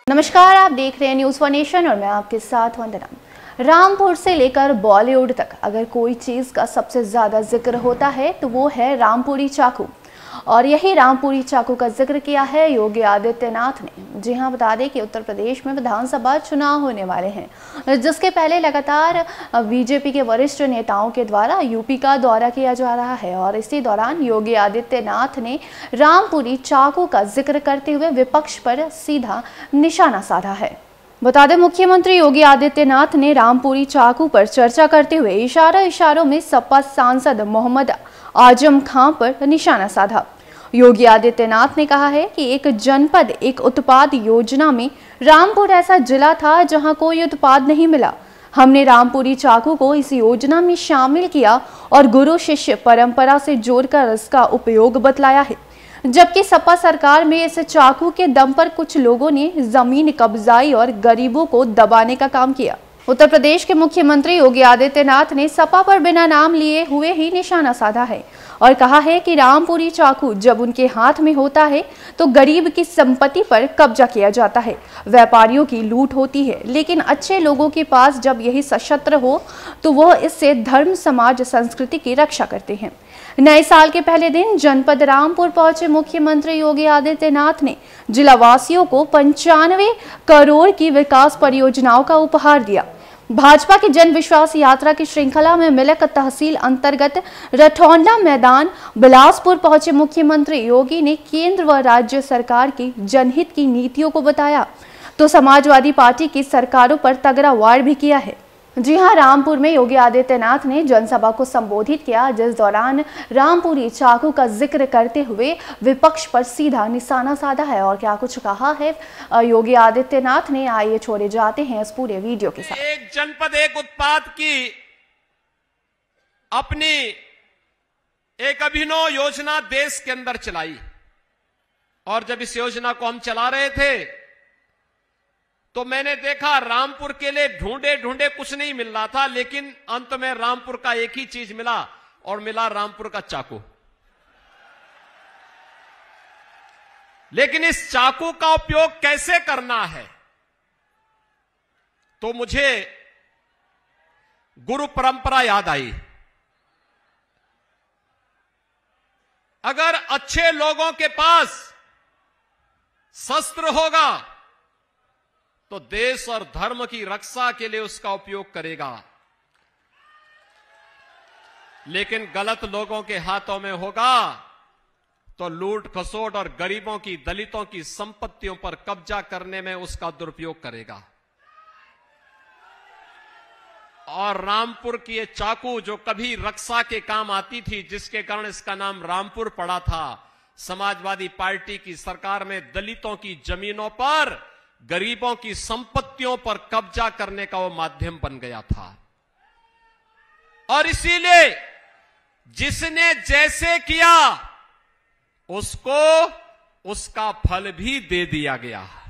नमस्कार, आप देख रहे हैं न्यूज़ वन नेशन और मैं आपके साथ वंदना। रामपुर से लेकर बॉलीवुड तक अगर कोई चीज़ का सबसे ज़्यादा जिक्र होता है तो वो है रामपुरी चाकू। और यही रामपुरी चाकू का जिक्र किया है योगी आदित्यनाथ ने। जी हां, बता दें कि उत्तर प्रदेश में विधानसभा चुनाव होने वाले हैं, जिसके पहले लगातार बीजेपी के वरिष्ठ नेताओं के द्वारा यूपी का दौरा किया जा रहा है। और इसी दौरान योगी आदित्यनाथ ने रामपुरी चाकू का जिक्र करते हुए विपक्ष पर सीधा निशाना साधा है। बता दें, मुख्यमंत्री योगी आदित्यनाथ ने रामपुरी चाकू पर चर्चा करते हुए इशारों में सपा सांसद मोहम्मद आजम खां पर निशाना साधा। योगी आदित्यनाथ ने कहा है कि एक जनपद एक उत्पाद योजना में रामपुर ऐसा जिला था जहां कोई उत्पाद नहीं मिला। हमने रामपुरी चाकू को इस योजना में शामिल किया और गुरु शिष्य परंपरा से जोड़कर इसका उपयोग बतलाया है। जबकि सपा सरकार में इस चाकू के दम पर कुछ लोगों ने जमीन कब्जाई और गरीबों को दबाने का काम किया। उत्तर प्रदेश के मुख्यमंत्री योगी आदित्यनाथ ने सपा पर बिना नाम लिए हुए ही निशाना साधा है और कहा है कि रामपुरी चाकू जब उनके हाथ में होता है तो गरीब की संपत्ति पर कब्जा किया जाता है, व्यापारियों की लूट होती है, लेकिन अच्छे लोगों के पास जब यही शस्त्र हो तो वह इससे धर्म, समाज, संस्कृति की रक्षा करते हैं। नए साल के पहले दिन जनपद रामपुर पहुंचे मुख्यमंत्री योगी आदित्यनाथ ने जिलावासियों को 95 करोड़ की विकास परियोजनाओं का उपहार दिया। भाजपा की जन विश्वास यात्रा की श्रृंखला में मिलक तहसील अंतर्गत रठौंडा मैदान बिलासपुर पहुंचे मुख्यमंत्री योगी ने केंद्र व राज्य सरकार की जनहित की नीतियों को बताया तो समाजवादी पार्टी की सरकारों पर तगड़ा वार भी किया है। जी हां, रामपुर में योगी आदित्यनाथ ने जनसभा को संबोधित किया, जिस दौरान रामपुरी चाकू का जिक्र करते हुए विपक्ष पर सीधा निशाना साधा है। और क्या कुछ कहा है योगी आदित्यनाथ ने, आइए छोड़े जाते हैं इस पूरे वीडियो के साथ। एक जनपद एक उत्पाद की अपनी एक अभिनव योजना देश के अंदर चलाई और जब इस योजना को हम चला रहे थे तो मैंने देखा रामपुर के लिए ढूंढे कुछ नहीं मिल रहा था, लेकिन अंत में रामपुर का एक ही चीज मिला और मिला रामपुर का चाकू। लेकिन इस चाकू का उपयोग कैसे करना है तो मुझे गुरु परंपरा याद आई। अगर अच्छे लोगों के पास शस्त्र होगा तो देश और धर्म की रक्षा के लिए उसका उपयोग करेगा, लेकिन गलत लोगों के हाथों में होगा तो लूट खसोट और गरीबों की, दलितों की संपत्तियों पर कब्जा करने में उसका दुरुपयोग करेगा। और रामपुर की ये चाकू जो कभी रक्षा के काम आती थी, जिसके कारण इसका नाम रामपुर पड़ा था, समाजवादी पार्टी की सरकार में दलितों की जमीनों पर, गरीबों की संपत्तियों पर कब्जा करने का वो माध्यम बन गया था। और इसीलिए जिसने जैसे किया उसको उसका फल भी दे दिया गया।